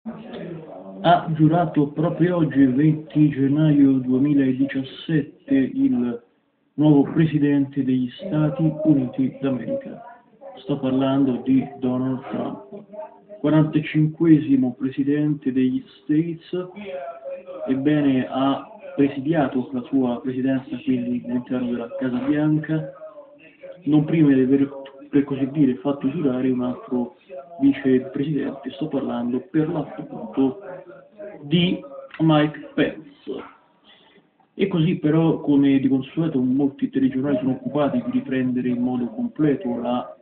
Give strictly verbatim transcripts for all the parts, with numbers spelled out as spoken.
Ha giurato proprio oggi, il venti gennaio duemiladiciassette, il nuovo Presidente degli Stati Uniti d'America. Sto parlando di Donald Trump, quarantacinquesimo Presidente degli States. Ebbene, ha presidiato la sua presidenza quindi all'interno della Casa Bianca, non prima di aver, per così dire, fatto giurare un altro vicepresidente. Sto parlando per l'appunto di Mike Pence. E così però, come di consueto, molti telegiornali sono occupati di riprendere in modo completo la,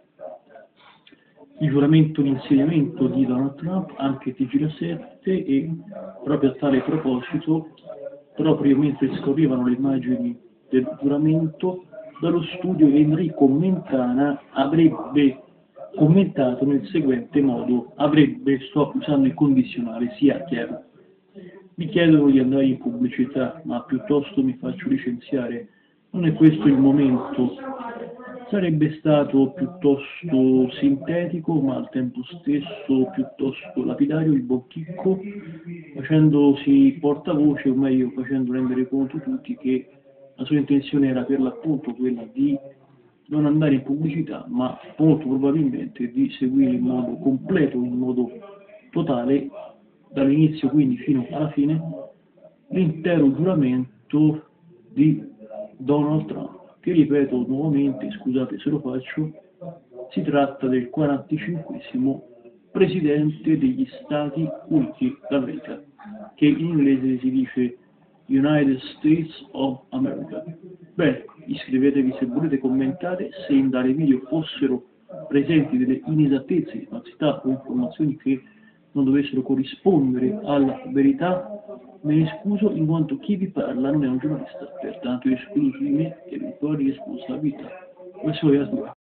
il giuramento di insediamento di Donald Trump, anche T G sette, e proprio a tale proposito, proprio mentre scorrevano le immagini del giuramento, dallo studio Enrico Mentana avrebbe commentato nel seguente modo: avrebbe, sto usando il condizionale, sia chiaro. Mi chiedono di andare in pubblicità, ma piuttosto mi faccio licenziare. Non è questo il momento. Sarebbe stato piuttosto sintetico, ma al tempo stesso piuttosto lapidario, il buon Chicco, facendosi portavoce, o meglio facendo rendere conto tutti che la sua intenzione era per l'appunto quella di non andare in pubblicità, ma molto probabilmente di seguire in modo completo, in modo totale, dall'inizio quindi fino alla fine, l'intero giuramento di Donald Trump, che ripeto nuovamente, scusate se lo faccio, si tratta del quarantacinquesimo Presidente degli Stati Uniti d'America, che in inglese si dice United States of America. Bene, iscrivetevi se volete, commentate. Se in tale video fossero presenti delle inesattezze, falsità o informazioni che non dovessero corrispondere alla verità, me ne scuso, in quanto chi vi parla non è un giornalista, pertanto escludo su di me eventuali responsabilità. Questo è